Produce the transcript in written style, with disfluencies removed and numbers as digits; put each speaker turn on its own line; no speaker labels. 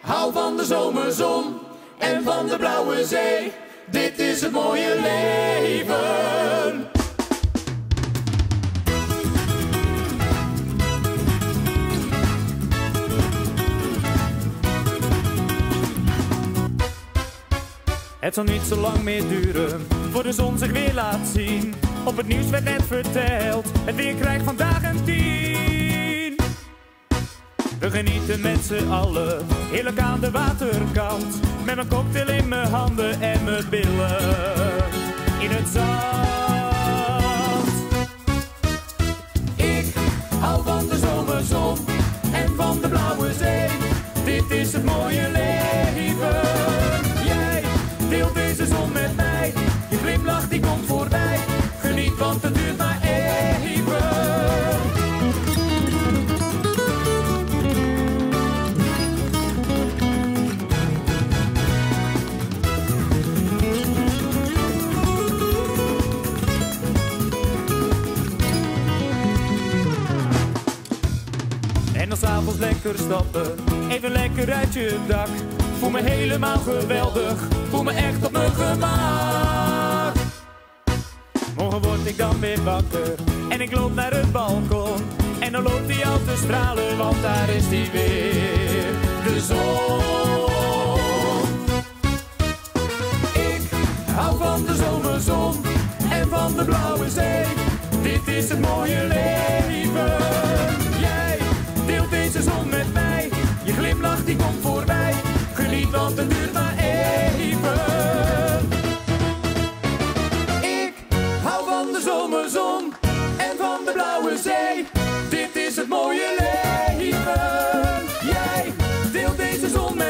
hou van de zomerzon en van de blauwe zee. Dit is het mooie leven.
Het zal niet zo lang meer duren voor de zon zich weer laat zien. Op het nieuws werd net verteld, het weer krijgt vandaag een 10. We genieten met z'n allen, heerlijk aan de waterkant. Met mijn cocktail in mijn handen en mijn billen in het zand.
Ik hou van de zomerzon en van de blauwe zee. Dit is het mooie leven. Jij deelt deze zon met mij. Je glimlach die komt voorbij. Geniet want het duurt maar even.
En dan 's avonds lekker stappen, even lekker uit je dak. Voel me helemaal geweldig, voel me echt op mijn gemak. Morgen word ik dan weer wakker en ik loop naar het balkon. En dan loopt hij al te stralen, want daar is hij weer, de zon.
Ik hou van de zomerzon en van de blauwe zee. Dit is het mooie leven. Jij deelt deze zon met mij. Je glimlach die komt voorbij. Geniet want het duurt maar even. Ik hou van de zomerzon en van de blauwe zee. Dit is het mooie leven. Jij deelt deze zon met mij.